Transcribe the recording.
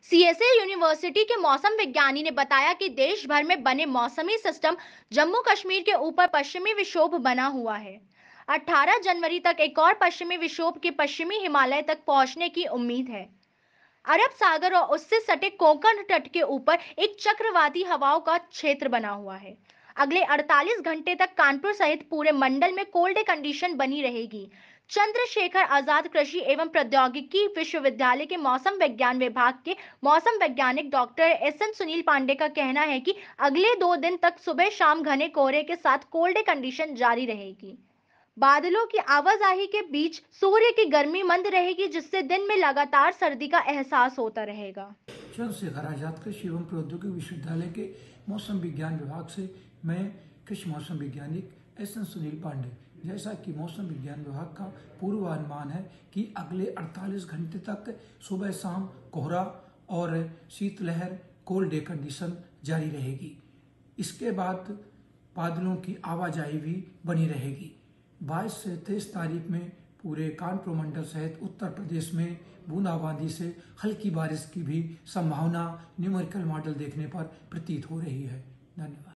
CSA university के मौसम विज्ञानी ने बताया कि देश भर में बने मौसमी सिस्टम जम्मू कश्मीर के ऊपर पश्चिमी विक्षोभ बना हुआ है। 18 जनवरी तक एक और पश्चिमी विक्षोभ के पश्चिमी हिमालय तक पहुंचने की उम्मीद है। अरब सागर और उससे सटे कोंकण तट के ऊपर एक चक्रवाती हवाओं का क्षेत्र बना हुआ है। अगले 48 घंटे तक कानपुर सहित पूरे मंडल में कोल्ड कंडीशन बनी रहेगी। चंद्रशेखर आजाद कृषि एवं प्रौद्योगिकी विश्वविद्यालय के मौसम विज्ञान विभाग के मौसम वैज्ञानिक doctor S N Sunil Pandey का कहना है कि अगले 2 दिन तक सुबह शाम घने कोहरे के साथ कोल्ड कंडीशन जारी रहेगी। बादलों की आवाजाही के बीच सूर्य की गर्मी मंद रहेगी, जिससे दिन में लगातार सर्दी का एहसास होता रहेगा। चंद्रशेखर आजाद कृषि एवं प्रौद्योगिकी विश्वविद्यालय के मौसम विज्ञान विभाग से मैं कृषि मौसम वैज्ञानिक एस एन सुनील पांडे। जैसा कि मौसम विज्ञान विभाग का पूर्वानुमान है कि अगले 48 घंटे तक सुबह शाम कोहरा और शीतलहर कोल्ड डे कंडीशन जारी रहेगी। इसके बाद बादलों की आवाजाही भी बनी रहेगी। 22 से 23 तारीख में पूरे कानपुर मंडल सहित उत्तर प्रदेश में बूंदाबांदी से हल्की बारिश की भी संभावना न्यूमेरिकल मॉडल देखने पर प्रतीत हो रही है। धन्यवाद।